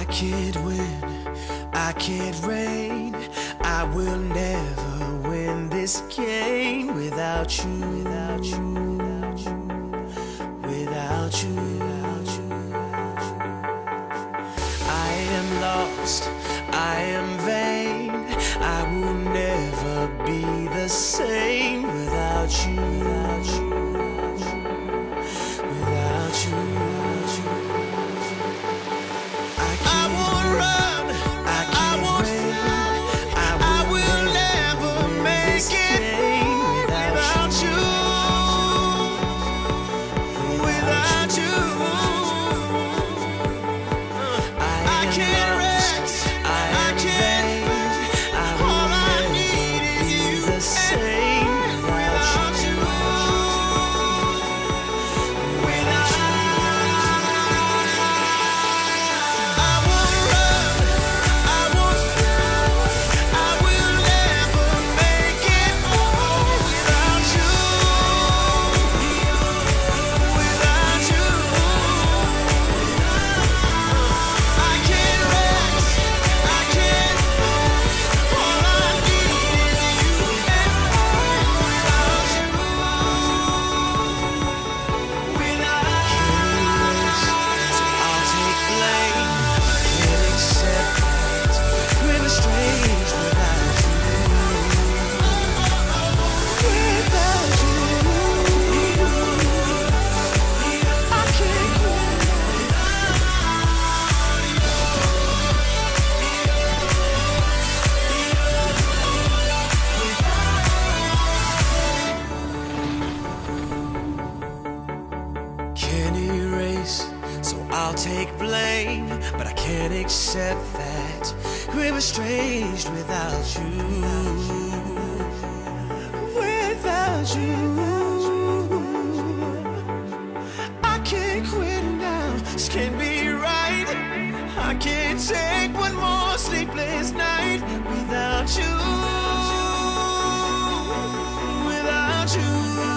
I can't win, I can't reign. I will never win this game without you, without you, without you, without you, without you. I am lost, I am vain. I will never be the same without you, without you, without you, without you. I won't run, I won't fight. I will never make it without you, without you. I can't rest, I can't fight. All I need is you and without you, without you. I won't run, I won't fight. I will never make it without you, without you. I can't rest, I can't fight. All I need is you and without you, without you. So I'll take blame. Can't accept that we're estranged without you, without you. I can't quit. Can't erase, so I'll take blame. But I can't accept that we're estranged without you, without you. I can't quit now, this can't be right. I can't take one more sleepless night without you, without you.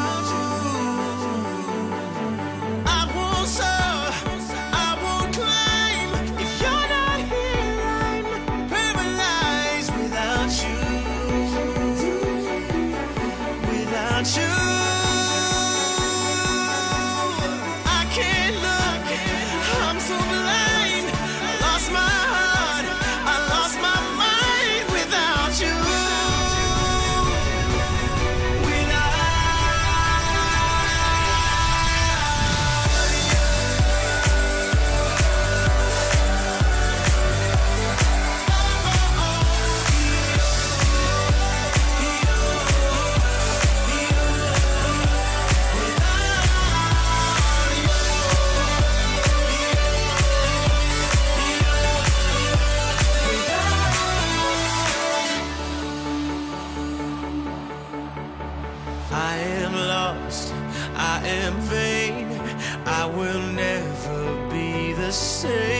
I won't soar, I won't climb. If you're not here, I'm paralyzed without you, without you. I can't look, I'm so blind. I lost my heart, I lost my mind without you, I am lost, I am vain. I will never be the same.